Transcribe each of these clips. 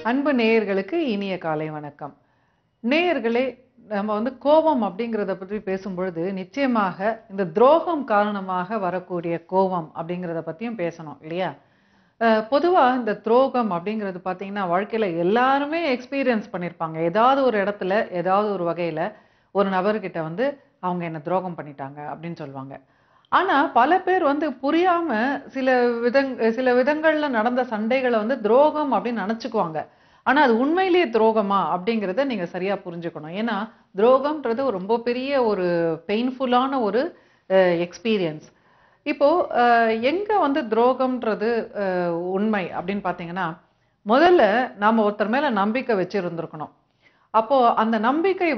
அன்பு நேயர்களுக்கு இனிய காலை வணக்கம். நேயர்களே, நம்ம கோபம் அப்படிங்கிறத பற்றி பேசும்பொழுது நிச்சயமாக இந்த துரோகம் காரணமாக வரக்கூடிய கோபம் அப்படிங்கிறத பற்றியும் பேசணும் இல்லையா? பொதுவாக இந்த துரோகம் அப்படிங்கிறது பார்த்தீங்கன்னா வாழ்க்கையில் எல்லாருமே எக்ஸ்பீரியன்ஸ் பண்ணியிருப்பாங்க. ஏதாவது ஒரு இடத்துல ஏதாவது ஒரு வகையில் ஒரு நபர்கிட்ட அவங்க என்ன துரோகம் பண்ணிட்டாங்க அப்படின்னு சொல்லுவாங்க. ஆனால் பல பேர் புரியாமல் சில விதங்களில் நடந்த சண்டைகளை துரோகம் அப்படின்னு நினச்சிக்குவாங்க. ஆனால் அது உண்மையிலேயே துரோகமா அப்படிங்கிறத நீங்கள் சரியாக புரிஞ்சுக்கணும். ஏன்னா துரோகம்ன்றது ரொம்ப பெரிய ஒரு பெயின்ஃபுல்லான ஒரு எக்ஸ்பீரியன்ஸ். இப்போது எங்கே துரோகம்ன்றது உண்மை அப்படின்னு பார்த்தீங்கன்னா, முதல்ல நாம் ஒருத்தர் மேலே நம்பிக்கை வச்சுருந்துருக்கணும். அப்போது அந்த நம்பிக்கை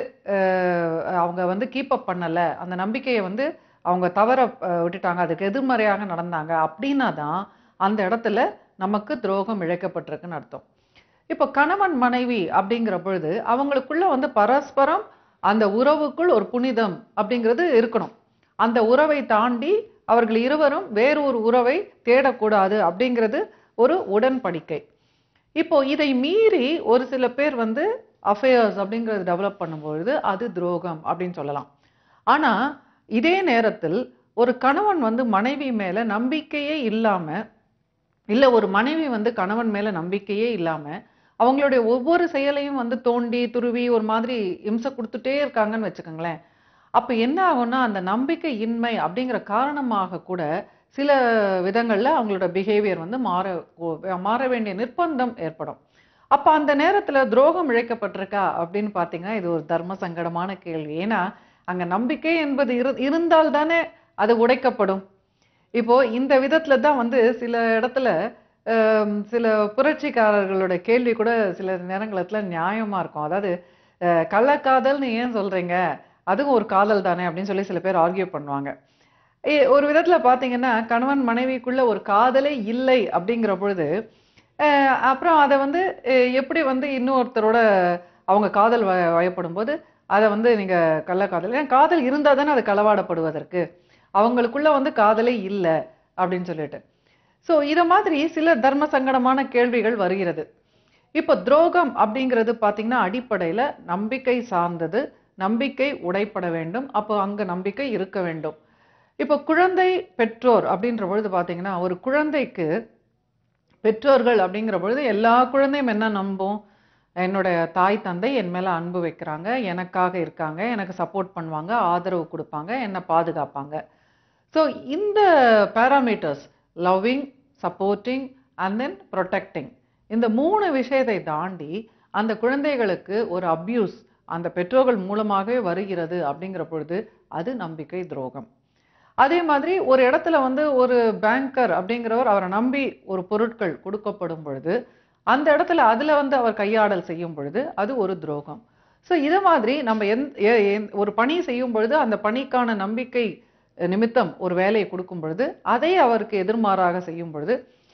அவங்க கீப் அப் பண்ணலை, அந்த நம்பிக்கையை அவங்க தவற விட்டுட்டாங்க, அதுக்கு எதிர்மறையாக நடந்தாங்க அப்படின்னா தான் அந்த இடத்துல நமக்கு துரோகம் இழைக்கப்பட்டிருக்குன்னு அர்த்தம். இப்போ கணவன் மனைவி அப்படிங்கிற பொழுது அவங்களுக்குள்ள பரஸ்பரம் அந்த உறவுக்குள் ஒரு புனிதம் அப்படிங்கிறது இருக்கணும். அந்த உறவை தாண்டி அவர்கள் இருவரும் வேறு ஒரு உறவை தேடக்கூடாது அப்படிங்கிறது ஒரு உடன்படிக்கை. இப்போ இதை மீறி ஒரு சில பேர் அஃபேர்ஸ் அப்படிங்கிறது டெவலப் பண்ணும்பொழுது அது துரோகம் அப்படின்னு சொல்லலாம். ஆனா இதே நேரத்தில் ஒரு கணவன் மனைவி மேல நம்பிக்கையே இல்லாம, இல்ல ஒரு மனைவி கணவன் மேல நம்பிக்கையே இல்லாம அவங்களுடைய ஒவ்வொரு செயலையும் தோண்டி துருவி ஒரு மாதிரி இம்சை கொடுத்துட்டே இருக்காங்கன்னு வச்சுக்கோங்களேன். அப்ப என்ன ஆகும்னா அந்த நம்பிக்கை இன்மை அப்படிங்கிற காரணமாக கூட சில விதங்கள்ல அவங்களோட பிஹேவியர் மாற வேண்டிய நிர்பந்தம் ஏற்படும். அப்ப அந்த நேரத்துல துரோகம் இழைக்கப்பட்டிருக்கா அப்படின்னு பாத்தீங்கன்னா இது ஒரு தர்ம சங்கடமான கேள்வி. ஏன்னா அங்க நம்பிக்கை என்பது இருந்தால் தானே அது உடைக்கப்படும். இப்போ இந்த விதத்துல தான் சில இடத்துல சில புரட்சிக்காரர்களோட கேள்வி கூட சில நேரங்களத்துல நியாயமா இருக்கும். அதாவது கள்ளக்காதல்னு ஏன் சொல்றீங்க, அதுவும் ஒரு காதல் தானே அப்படின்னு சொல்லி சில பேர் ஆர்கியூ பண்ணுவாங்க. ஒரு விதத்துல பாத்தீங்கன்னா கணவன் மனைவிக்குள்ள ஒரு காதலே இல்லை அப்படிங்கிற பொழுது அப்புறம் அதை எப்படி இன்னொருத்தரோட அவங்க காதல் வயப்படும் போது அதை நீங்க கள்ளக்காதல், ஏன்னா காதல் இருந்தா தானே அது களவாடப்படுவதற்கு, அவங்களுக்குள்ள காதலே இல்லை அப்படின்னு சொல்லிட்டு. ஸோ இதை மாதிரி சில தர்ம சங்கடமான கேள்விகள் வருகிறது. இப்போ துரோகம் அப்படிங்கிறது பார்த்தீங்கன்னா அடிப்படையில் நம்பிக்கை சார்ந்தது. நம்பிக்கை உடைப்பட வேண்டும், அப்போ அங்கே நம்பிக்கை இருக்க வேண்டும். இப்போ குழந்தை பெற்றோர் அப்படின்ற பொழுது பார்த்தீங்கன்னா ஒரு குழந்தைக்கு பெற்றோர்கள் அப்படிங்கிற பொழுது எல்லா குழந்தையும் என்ன நம்பும், என்னுடைய தாய் தந்தை என் மேலே அன்பு வைக்கிறாங்க, எனக்காக இருக்காங்க, எனக்கு சப்போர்ட் பண்ணுவாங்க, ஆதரவு கொடுப்பாங்க, என்னை பாதுகாப்பாங்க. ஸோ இந்த parameters loving, supporting and then protecting, இந்த 3 விஷயத்தை தாண்டி அந்த குழந்தைகளுக்கு ஒரு அப்யூஸ் அந்த பெற்றோர்கள் மூலமாகவே வருகிறது அப்படிங்கிற பொழுது அது நம்பிக்கை துரோகம். அதே மாதிரி ஒரு இடத்துல ஒரு பேங்கர் அப்படிங்கிறவர் அவரை நம்பி ஒரு பொருட்கள் கொடுக்கப்படும் பொழுது அந்த இடத்துல அதில் அவர் கையாடல் செய்யும் பொழுது அது ஒரு துரோகம். ஸோ இதை மாதிரி நம்ம ஒரு பணி செய்யும் பொழுது அந்த பணிக்கான நம்பிக்கை நிமித்தம் ஒரு வேலையை கொடுக்கும் பொழுது அதை அவருக்கு எதிர்மாறாக செய்யும் பொழுது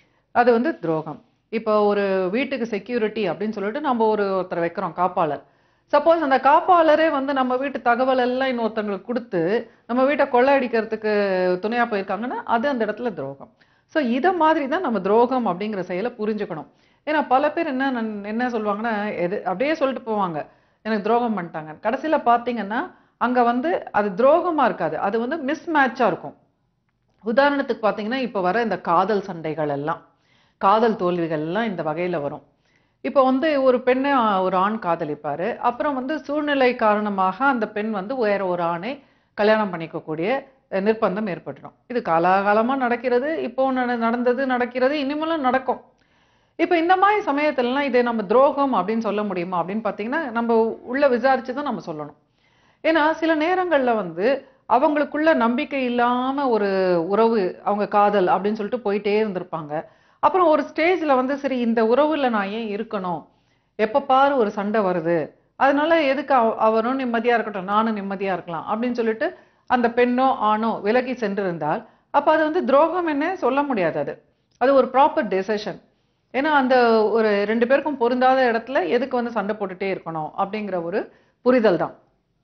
அது துரோகம். இப்போ ஒரு வீட்டுக்கு செக்யூரிட்டி அப்படின்னு சொல்லிட்டு நம்ம ஒருத்தரை வைக்கிறோம், காப்பாளர். சப்போஸ் அந்த காப்பாளரே நம்ம வீட்டு தகவல் எல்லாம் இன்னொருத்தங்களுக்கு கொடுத்து நம்ம வீட்டை கொள்ளையடிக்கிறதுக்கு துணையா போயிருக்காங்கன்னா அது அந்த இடத்துல துரோகம். ஸோ இதை மாதிரி தான் நம்ம துரோகம் அப்படிங்கிற செயலை புரிஞ்சுக்கணும். ஏன்னா பல பேர் என்ன சொல்லுவாங்கன்னா அப்படியே சொல்லிட்டு போவாங்க, எனக்கு துரோகம் பண்ணிட்டாங்க. கடைசியில் பார்த்தீங்கன்னா அங்கே அது துரோகமாக இருக்காது, அது மிஸ்மேட்சாக இருக்கும். உதாரணத்துக்கு பார்த்தீங்கன்னா இப்போ வர இந்த காதல் சண்டைகள் எல்லாம், காதல் தோல்விகள் எல்லாம் இந்த வகையில் வரும். இப்போ ஒரு பெண்ணை ஒரு ஆண் காதலிப்பார், அப்புறம் சூழ்நிலை காரணமாக அந்த பெண் வேற ஒரு ஆணை கல்யாணம் பண்ணிக்கக்கூடிய நிர்பந்தம் ஏற்பட்டுடும். இது காலாகாலமாக நடக்கிறது, இப்போ நடக்கிறது, இனிமேலும் நடக்கும். இப்போ இந்த மாதிரி சமயத்துலலாம் இதை நம்ம துரோகம் அப்படின்னு சொல்ல முடியுமா அப்படின்னு பார்த்தீங்கன்னா நம்ம உள்ள விசாரிச்சு தான் நம்ம சொல்லணும். ஏன்னா சில நேரங்களில் அவங்களுக்குள்ள நம்பிக்கை இல்லாமல் ஒரு உறவு, அவங்க காதல் அப்படின்னு சொல்லிட்டு போயிட்டே இருந்திருப்பாங்க. அப்புறம் ஒரு ஸ்டேஜில் சரி இந்த உறவுல நான் ஏன் இருக்கணும், எப்போ பாரு ஒரு சண்டை வருது, அதனால எதுக்கு அவரும் நிம்மதியாக இருக்கட்டும் நானும் நிம்மதியாக இருக்கலாம் அப்படின்னு சொல்லிட்டு அந்த பெண்ணோ ஆணோ விலகி சென்றிருந்தால் அப்போ அது துரோகம் என்ன சொல்ல முடியாது. அது ஒரு ப்ராப்பர் டெசிஷன். ஏன்னா அந்த ஒரு 2 பேருக்கும் பொருந்தாத இடத்துல எதுக்கு சண்டை போட்டுட்டே இருக்கணும் அப்படிங்கிற ஒரு புரிதல் தான்.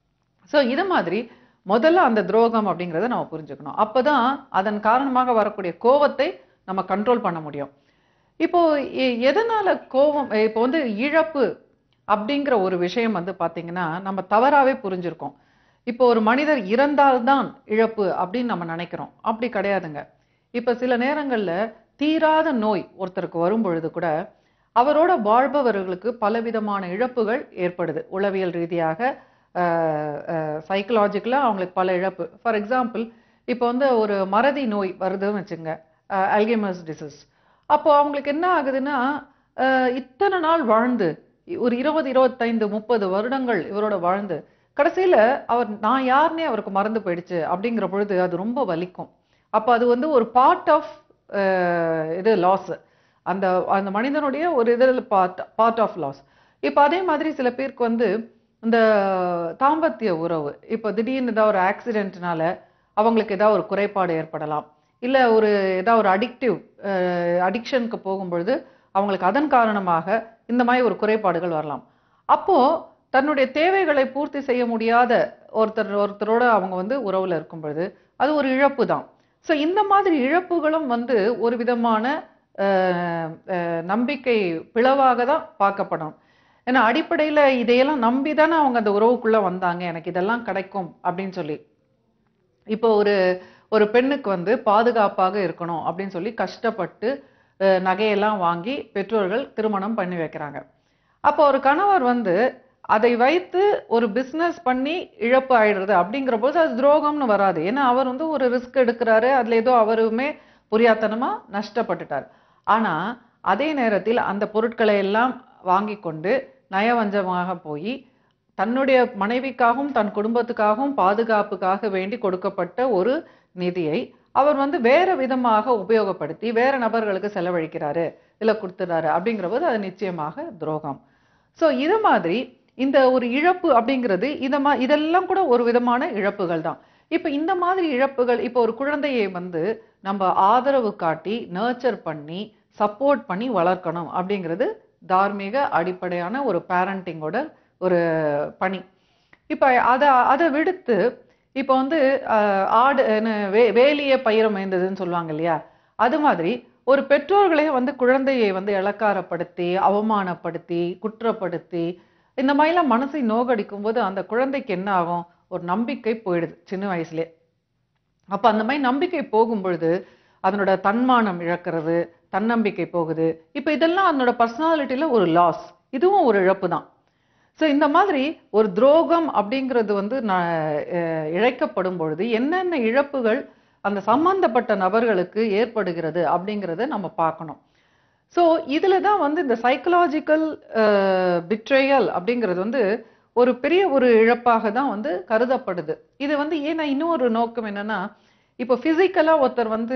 ஸோ இது மாதிரி முதல்ல அந்த துரோகம் அப்படிங்கிறத நம்ம புரிஞ்சுக்கணும். அப்போதான் அதன் காரணமாக வரக்கூடிய கோபத்தை நம்ம கண்ட்ரோல் பண்ண முடியும். இப்போ எதனால கோபம், இப்போ வந்து இழப்பு அப்படிங்கிற ஒரு விஷயம் வந்து பாத்தீங்கன்னா நம்ம தவறாவே புரிஞ்சிருக்கோம். இப்போ ஒரு மனிதர் இறந்தால்தான் இழப்பு அப்படின்னு நம்ம நினைக்கிறோம். அப்படி கிடையாதுங்க. இப்ப சில நேரங்கள்ல தீராத நோய் ஒருத்தருக்கு வரும் பொழுது கூட அவரோட வாழ்பவர்களுக்கு பலவிதமான இழப்புகள் ஏற்படுது. உளவியல் ரீதியாக, சைக்கலாஜிக்கலா அவங்களுக்கு பல இழப்பு. ஃபார் எக்ஸாம்பிள், இப்போ வந்து ஒரு மறதி நோய் வருதுன்னு வச்சுங்க, அல்கெமர்ஸ் டிசீஸ். அப்போ அவங்களுக்கு என்ன ஆகுதுன்னா, இத்தனை நாள் வாழ்ந்து ஒரு 20, 25, 30 வருடங்கள் இவரோட வாழ்ந்து கடைசியில அவர் நான் யாருன்னே அவருக்கு மறந்து போயிடுச்சு அப்படிங்கிற பொழுது அது ரொம்ப வலிக்கும். அப்ப அது வந்து ஒரு பார்ட் ஆஃப் இது லாஸ். அந்த அந்த மனிதனுடைய ஒரு இதில் பார்ட் ஆஃப் லாஸ். இப்போ அதே மாதிரி சில பேருக்கு வந்து இந்த தாம்பத்திய உறவு, இப்போ திடீர்னு ஏதாவது ஒரு ஆக்சிடென்ட்னால அவங்களுக்கு ஏதாவது ஒரு குறைபாடு ஏற்படலாம். இல்ல ஒரு ஏதாவது ஒரு அடிக்ஷனுக்கு போகும்பொழுது அவங்களுக்கு அதன் காரணமாக இந்த மாதிரி ஒரு குறைபாடுகள் வரலாம். அப்போ தன்னுடைய தேவைகளை பூர்த்தி செய்ய முடியாத ஒருத்தரோட அவங்க வந்து உறவுல இருக்கும் பொழுது அது ஒரு இழப்பு தான். ஸோ இந்த மாதிரி இழப்புகளும் வந்து ஒரு விதமான நம்பிக்கை பிளவாக தான் பார்க்கப்படும். ஏன்னா அடிப்படையில இதையெல்லாம் நம்பி தானே அவங்க அந்த உறவுக்குள்ள வந்தாங்க, எனக்கு இதெல்லாம் கிடைக்கும் அப்படின்னு சொல்லி. இப்போ ஒரு ஒரு பெண்ணுக்கு வந்து பாதுகாப்பாக இருக்கணும் அப்படின்னு சொல்லி கஷ்டப்பட்டு நகையெல்லாம் வாங்கி பெற்றோர்கள் திருமணம் பண்ணி வைக்கிறாங்க. அப்போ ஒரு கணவர் வந்து அதை வைத்து ஒரு பிசினஸ் பண்ணி இழப்பு ஆயிடுறது அப்படிங்கிற போது அது துரோகம்னு வராது. ஏன்னா அவர் வந்து ஒரு ரிஸ்க் எடுக்கிறாரு, அதுல ஏதோ அவருமே புரியாத்தனமா நஷ்டப்பட்டுட்டார். ஆனா அதே நேரத்தில் அந்த பொருட்களை எல்லாம் வாங்கி கொண்டு நயவஞ்சமாக போய் தன்னுடைய மனைவிக்காகவும் தன் குடும்பத்துக்காகவும் பாதுகாப்புக்காக வேண்டி கொடுக்கப்பட்ட ஒரு நிதியை அவர் வந்து வேற விதமாக உபயோகப்படுத்தி வேற நபர்களுக்கு செலவழிக்கிறாரு, இல்ல கொடுத்துறாரு அப்படிங்கிற போது அது நிச்சயமாக துரோகம். சோ இது மாதிரி இந்த ஒரு இழப்பு அப்படிங்கிறது இதெல்லாம் கூட ஒரு விதமான இழப்புகள் தான். இப்ப இந்த மாதிரி இழப்புகள், இப்ப ஒரு குழந்தையை வந்து நம்ம ஆதரவு காட்டி நர்ச்சர் பண்ணி சப்போர்ட் பண்ணி வளர்க்கணும் அப்படிங்கிறது தார்மீக அடிப்படையான ஒரு பேரண்டிங்கோட ஒரு பணி. இப்ப அதை விடுத்து இப்ப வந்து ஆடு வேலிய பயிரை மேய்ந்ததுன்னு சொல்லுவாங்க இல்லையா, அது மாதிரி ஒரு பெற்றோர்களே வந்து குழந்தையை வந்து இளக்காரப்படுத்தி அவமானப்படுத்தி குற்றப்படுத்தி இந்த மாதிரிலாம் மனசை நோகடிக்கும் போது அந்த குழந்தைக்கு என்ன ஆகும், ஒரு நம்பிக்கை போயிடுது சின்ன வயசுலயே. அப்ப அந்த மாதிரி நம்பிக்கை போகும் பொழுது அதனோட தன்மானம் இழக்கிறது, தன்னம்பிக்கை போகுது. இப்ப இதெல்லாம் அதனோட பர்சனாலிட்டியில ஒரு லாஸ், இதுவும் ஒரு இழப்பு தான். ஸோ இந்த மாதிரி ஒரு துரோகம் அப்படிங்கிறது வந்து இழைக்கப்படும் பொழுது என்னென்ன இழப்புகள் அந்த சம்பந்தப்பட்ட நபர்களுக்கு ஏற்படுகிறது அப்படிங்கிறத நம்ம பார்க்கணும். ஸோ இதுல தான் வந்து இந்த சைக்கலாஜிக்கல் பிட்ரேயல் அப்படிங்கிறது வந்து ஒரு பெரிய ஒரு இழப்பாக தான் வந்து கருதப்படுது. இது வந்து ஏன்னா இன்னொரு நோக்கம் என்னன்னா, இப்போ பிசிக்கலா ஒருத்தர் வந்து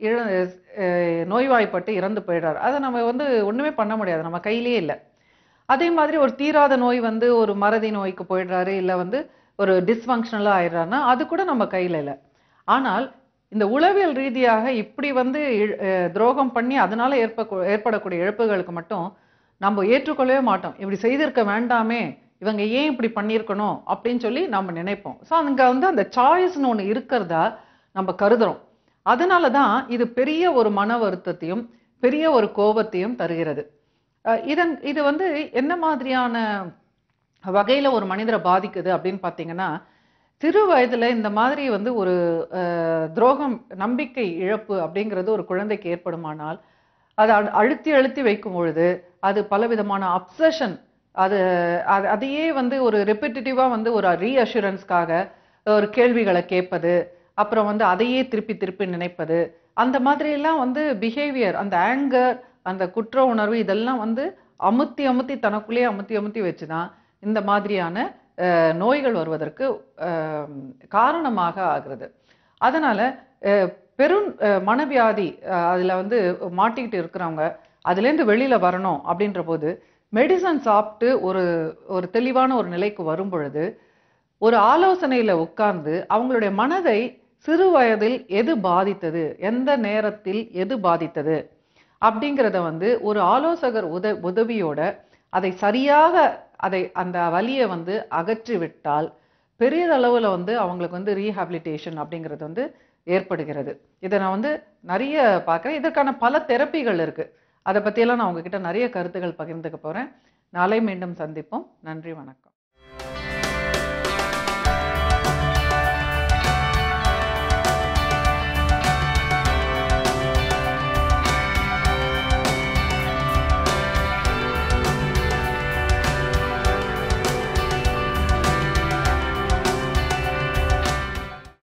நோய்வாய்ப்பட்டு இறந்து போயிடுறாரு, அதை நம்ம வந்து ஒண்ணுமே பண்ண முடியாது, நம்ம கையிலேயே இல்லை. அதே மாதிரி ஒரு தீராத நோய் வந்து ஒரு மறதி நோய்க்கு போயிடுறாரு, இல்ல வந்து ஒரு டிஸ்ஃபங்க்ஷனலா ஆயிடுறாருன்னா அது கூட நம்ம கையில இல்லை. ஆனால் இந்த உளவியல் ரீதியாக இப்படி வந்து துரோகம் பண்ணி அதனால ஏற்படக்கூடிய இழப்புகளுக்கு மட்டும் நம்ம ஏற்றுக்கொள்ளவே மாட்டோம். இப்படி செய்திருக்க வேண்டாமே, இவங்க ஏன் இப்படி பண்ணியிருக்கணும் அப்படின்னு சொல்லி நம்ம நினைப்போம். ஸோ அங்க வந்து அந்த சாய்ஸ்னு ஒன்று இருக்கிறதா நம்ம கருதுறோம். அதனாலதான் இது பெரிய ஒரு மன வருத்தத்தையும் பெரிய ஒரு கோபத்தையும் தருகிறது. இது வந்து என்ன மாதிரியான வகையில ஒரு மனிதரை பாதிக்குது அப்படின்னு பாத்தீங்கன்னா, சிறு வயதுல இந்த மாதிரி வந்து ஒரு துரோகம், நம்பிக்கை இழப்பு அப்படிங்கிறது ஒரு குழந்தைக்கு ஏற்படுமானால் அதை அழுத்தி அழுத்தி வைக்கும் பொழுது அது பலவிதமான அப்சஷன், அது அதையே வந்து ஒரு ரெப்பிட்டிவா வந்து ஒரு ரீஅஷூரன்ஸ்க்காக ஒரு கேள்விகளை கேட்பது, அப்புறம் வந்து அதையே திருப்பி திருப்பி நினைப்பது, அந்த மாதிரி எல்லாம் வந்து பிஹேவியர், அந்த ஆங்கர், அந்த குற்ற உணர்வு இதெல்லாம் வந்து அமுத்தி அமுத்தி தனக்குள்ளேயே அமுத்தி அமுத்தி வச்சுதான் இந்த மாதிரியான நோய்கள் வருவதற்கு காரணமாக ஆகிறது. அதனால பெரும் மனவியாதி அதுல வந்து மாட்டிக்கிட்டு இருக்கிறவங்க அதுலேருந்து வெளியில வரணும் அப்படின்ற போது மெடிசன் சாப்பிட்டு ஒரு ஒரு தெளிவான ஒரு நிலைக்கு வரும் பொழுது ஒரு ஆலோசனையில உட்கார்ந்து அவங்களுடைய மனதை சிறு வயதில் எது பாதித்தது, எந்த நேரத்தில் எது பாதித்தது அப்படிங்கிறத வந்து ஒரு ஆலோசகர் உதவியோட அதை சரியாக அந்த வலியை வந்து அகற்றி விட்டால் பெரியதளவுல வந்து அவங்களுக்கு வந்து ரீஹாபிலிட்டேஷன் அப்படிங்கிறது வந்து ஏற்படுகிறது. இதை நான் வந்து நிறைய பார்க்கிறேன். இதற்கான பல தெரப்பிகள் இருக்கு. அதை பற்றியெல்லாம் நான் உங்ககிட்ட நிறைய கருத்துகள் பகிர்ந்துக்க போகிறேன். நாளை மீண்டும் சந்திப்போம். நன்றி, வணக்கம்.